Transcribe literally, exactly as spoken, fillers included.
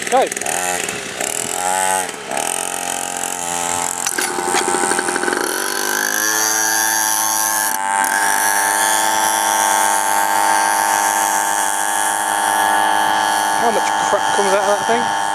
Go. How much crap comes out of that thing?